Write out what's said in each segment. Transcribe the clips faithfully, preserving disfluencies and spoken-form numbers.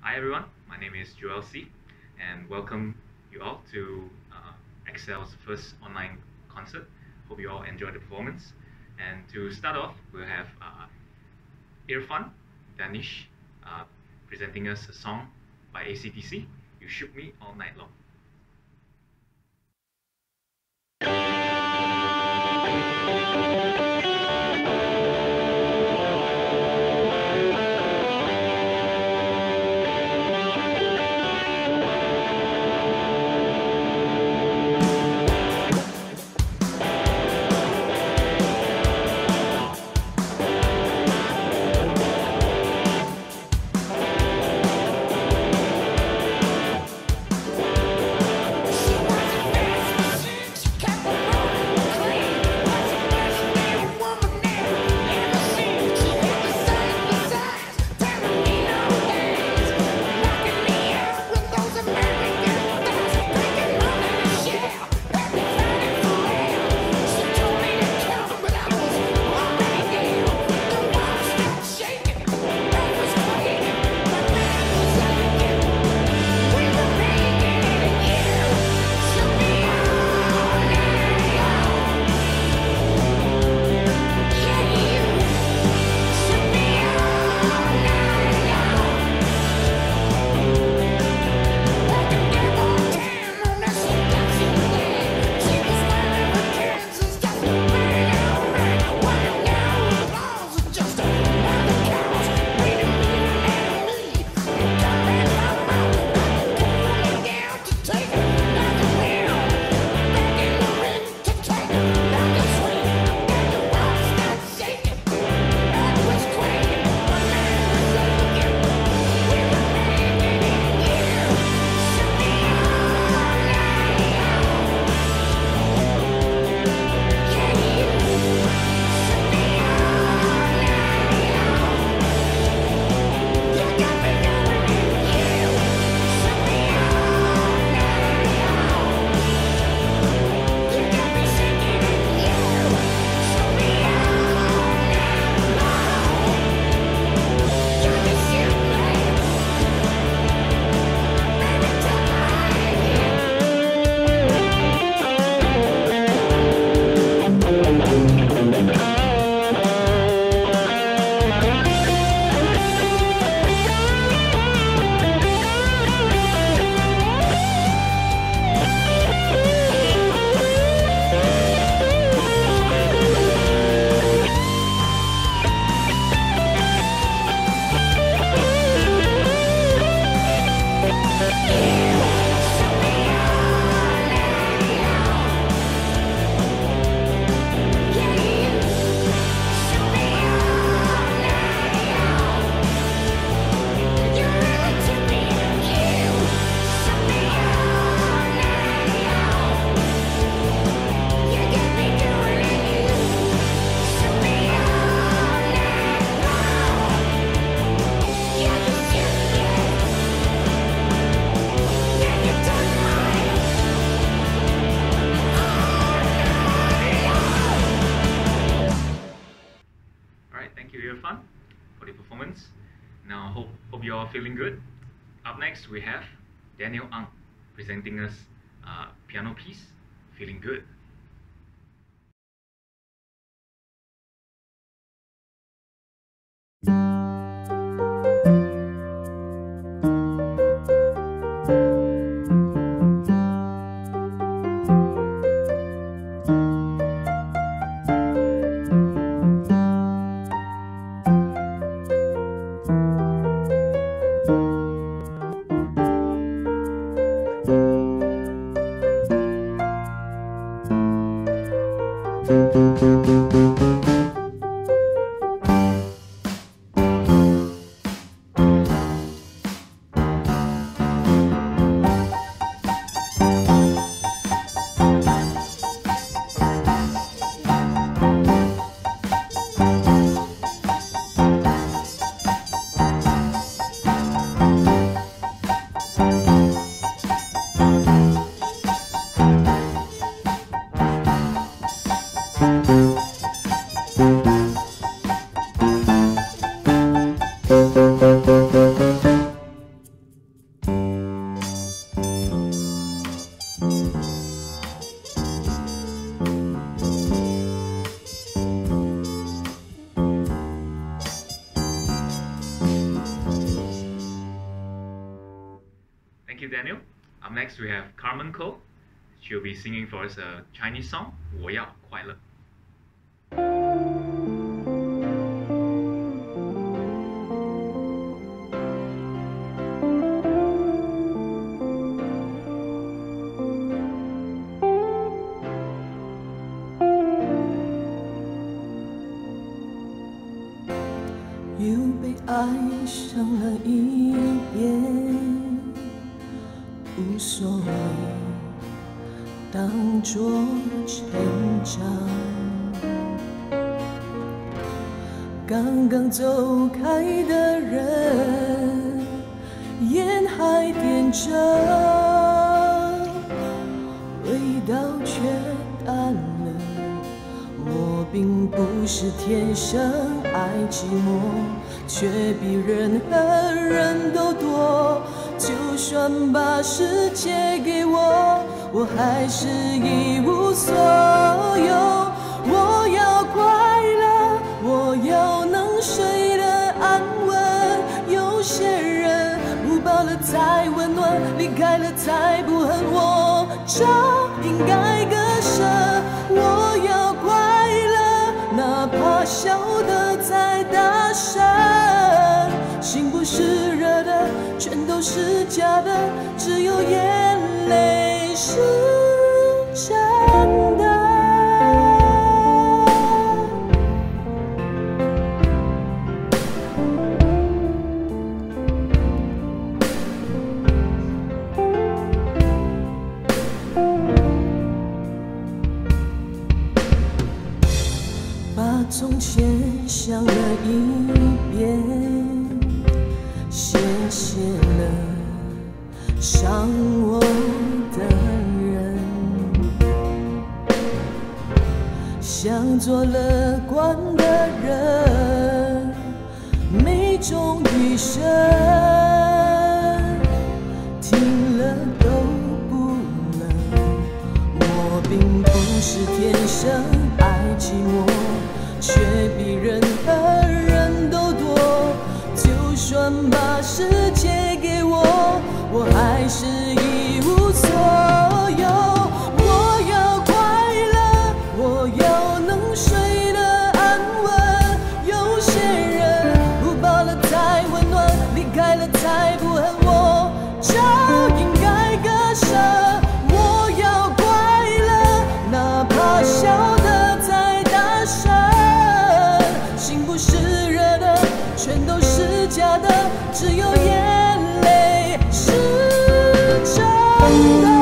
Hi everyone, my name is Joel C, and welcome you all to uh, Excel's first online concert. Hope you all enjoy the performance. And to start off, we'll have uh, Irfan Danish uh, presenting us a song by A C D C, You Shook Me All Night Long. Thank you, Irfan, for the performance. Now, hope, hope you're all feeling good. Up next, we have Daniel Ang presenting us a piano piece, Feeling Good. Thank you, Daniel. Up next, we have Carmen Ko. She'll be singing for us a Chinese song, 我要快乐. 爱上了一遍，无所谓，当作成长。刚刚走开的人，烟还点着，味道却淡了。我并不是天生爱寂寞，却比任何人都多。就算把世界给我，我还是一无所有。我要快乐，我要能睡得安稳。有些人不抱了才温暖，离开了才不恨我，这应该割舍。我要快乐，哪怕笑得再大声。心不是热的，全都是假的，只有眼泪是真的。把从前想了一遍，谢谢了伤我的人，像做了官的人，没种余生，听了都不能。我并不是天生爱寂寞，却比任何人都多。就算把世界给我，我还是一无所有。我要快乐，我要能睡得安稳。有些人不抱了才温暖，离开了才不恨我，这应该割舍。我要快乐，哪怕笑得再大声。心不是热的，全都是假的，只有眼泪是真的。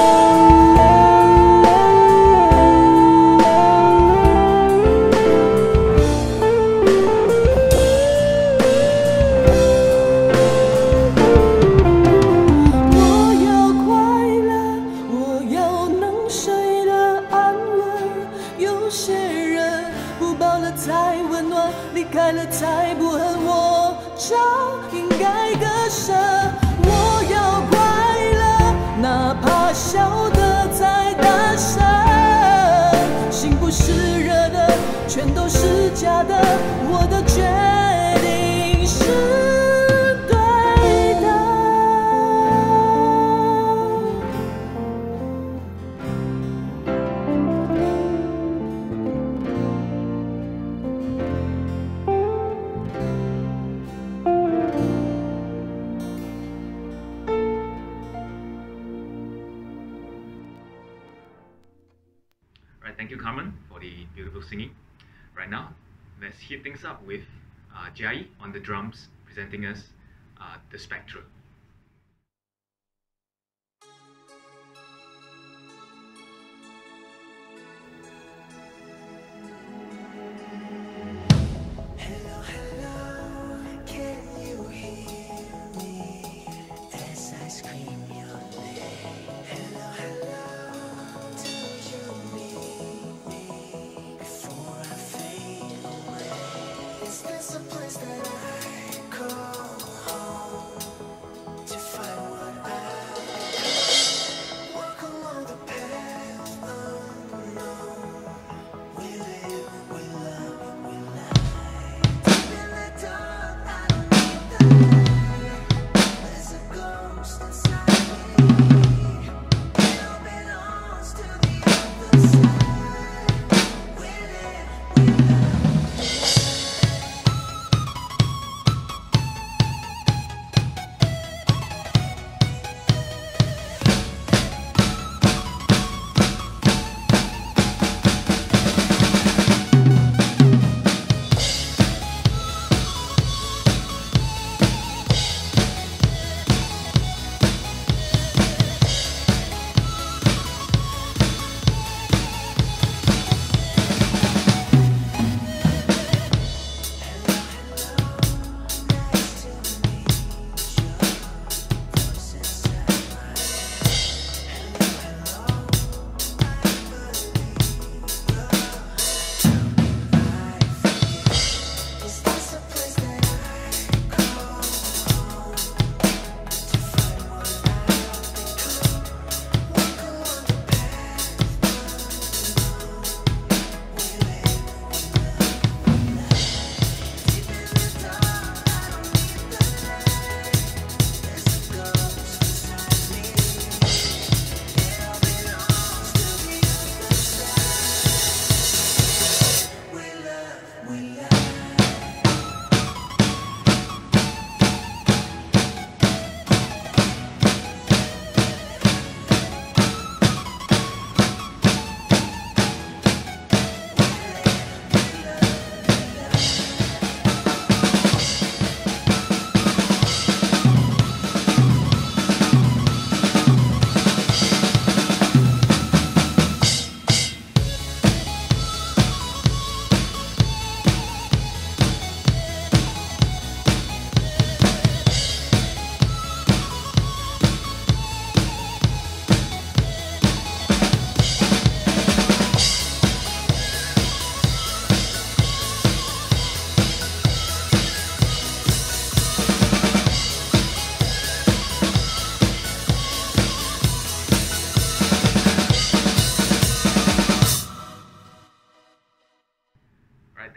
我要快乐，我要能睡得安稳。有些人不抱了才温暖，离开了才不恨我，这应该割舍。我要快乐，哪怕笑得再大声。心不是热的，全都是假的，我的决定是对的。 Alright, thank you, Carmen, for the beautiful singing. Right now, let's heat things up with uh, Jai on the drums, presenting us uh, The Spectra. Hello, hello, can you hear me as I scream your name? Hello, hello, do you need me before I fade away? Is this a place that I call home?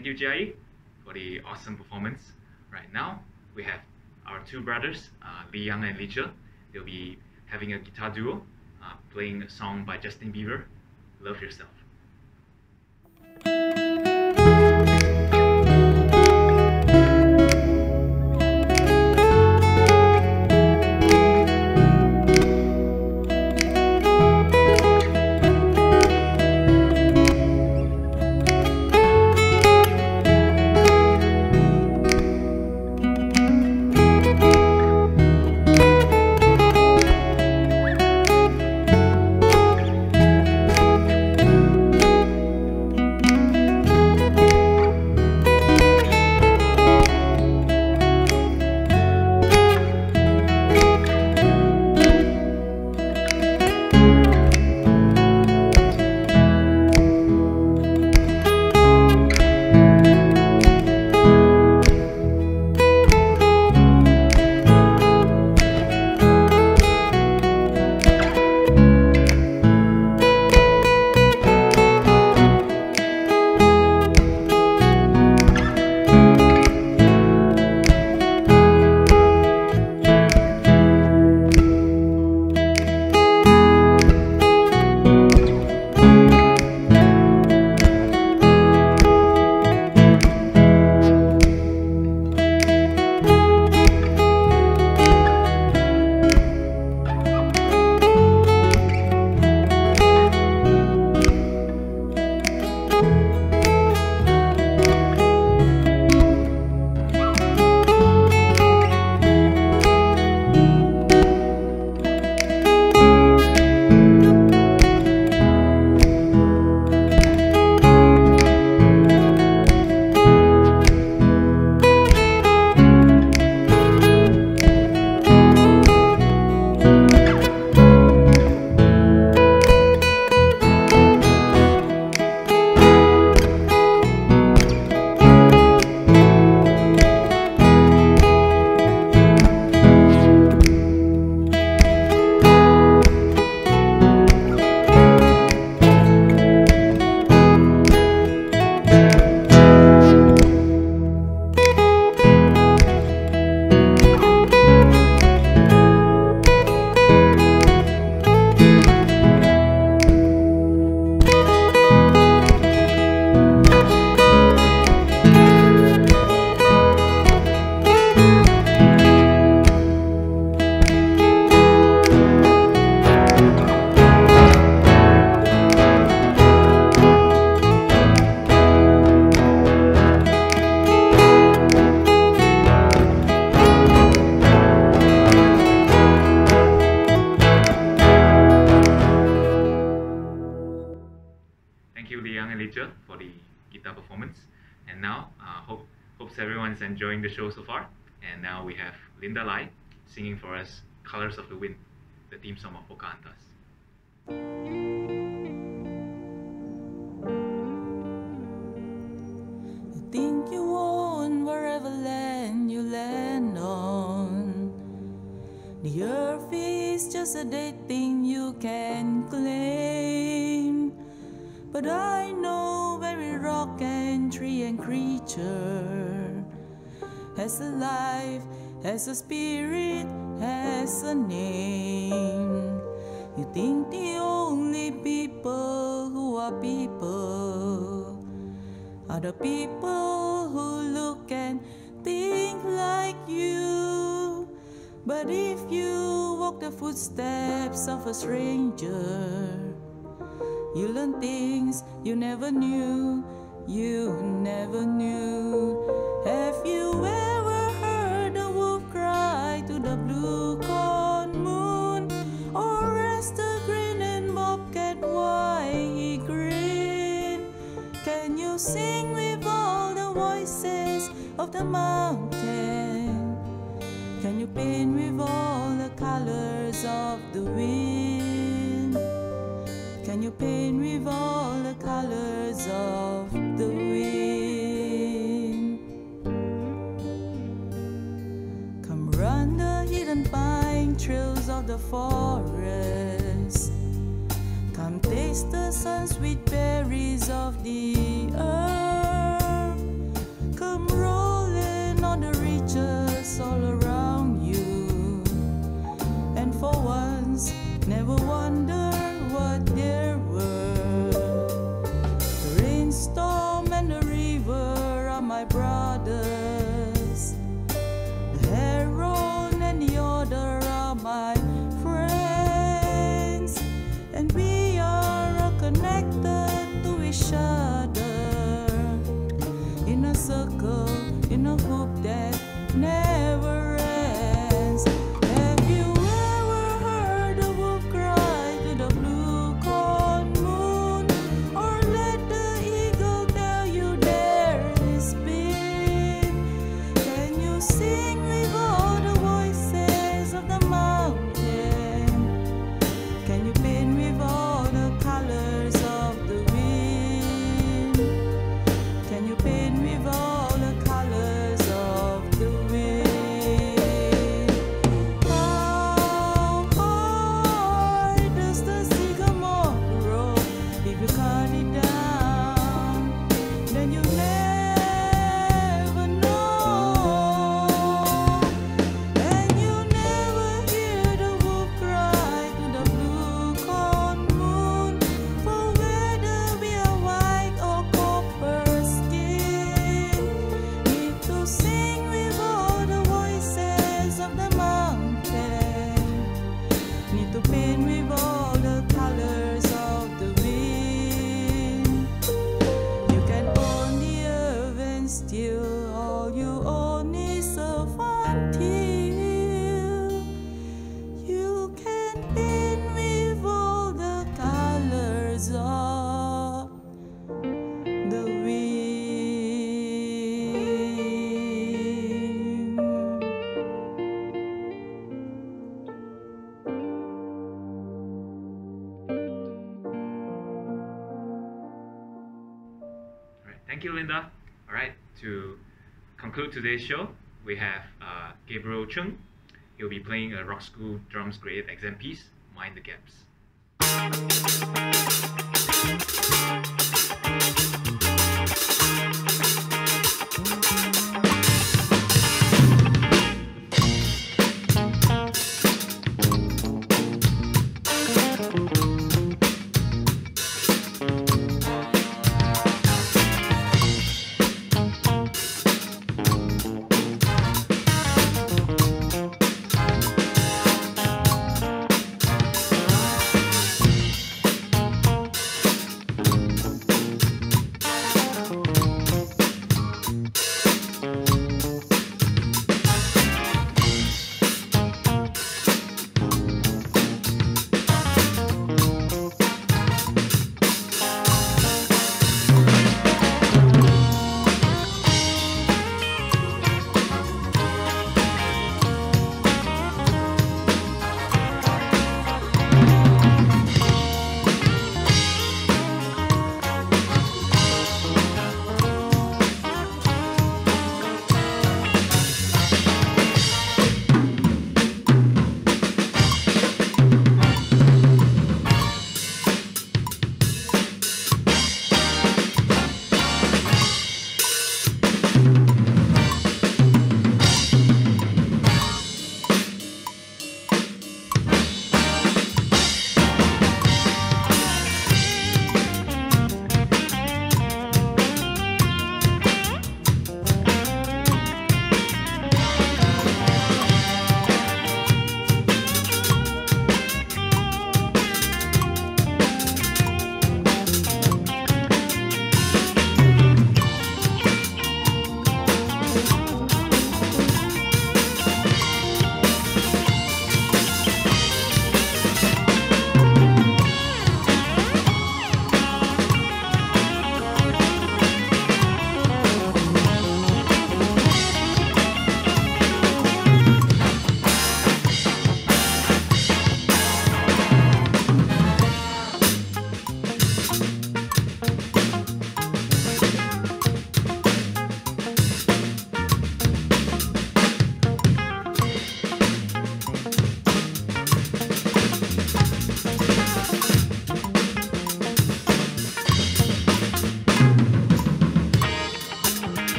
thank you, Jai, for the awesome performance. Right now, we have our two brothers, uh, Li Yang and Li Zhe. They'll be having a guitar duo, uh, playing a song by Justin Bieber, Love Yourself. For the guitar performance. And now, uh, hope hopes everyone's enjoying the show so far. And now we have Linda Lai singing for us Colors of the Wind, the theme song of Pocahontas. You think you own wherever land you land on. The earth is just a dead thing you can claim. But I know every rock and tree and creature has a life, has a spirit, has a name. You think the only people who are people are the people who look and think like you. But if you walk the footsteps of a stranger, you learn things you never knew, you never knew. Have you ever heard a wolf cry to the blue corn moon? Or ask the grinning bobcat why he grinned? Can you sing with all the voices of the mountain? Can you paint with all the colors of the wind? Can you paint with all the colors of the wind? Come run the hidden pine trails of the forest. Come taste the sun-sweet berries of the earth. all around you, and for once never wonder what there were. The rainstorm and the river are my brothers. The heron and the otter are my friends, and we are all connected to each other in a circle, in a hoop that never ends. Have you ever heard a wolf cry to the blue corn moon, or let the eagle tell you there is been? Can you sing with all the voices of the mountain? Can you paint with all the colors of the wind? Can you paint with all the colors of the wind? How high does the sycamore grow? If you cut it down, then you never know. And you never hear the wolf cry to the blue corn moon, for whether we are white or copper skin, need to sing with all the voices of the mountain, need to paint with all the colors of the wind. You can own the earth and still all you own is a frontier. You can paint with all the colors of the wind. All right, thank you, Linda. All right, to conclude today's show, we have uh, Gabriel Chung. He'll be playing a Rock School Drums Grade exam piece, Mind the Gaps.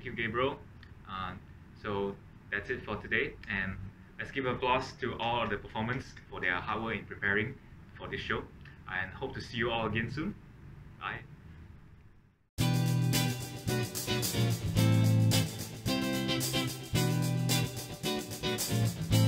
you, Gabriel. Uh, so that's it for today, and let's give applause to all of the performers for their hard work in preparing for this show, and hope to see you all again soon. Bye. Thank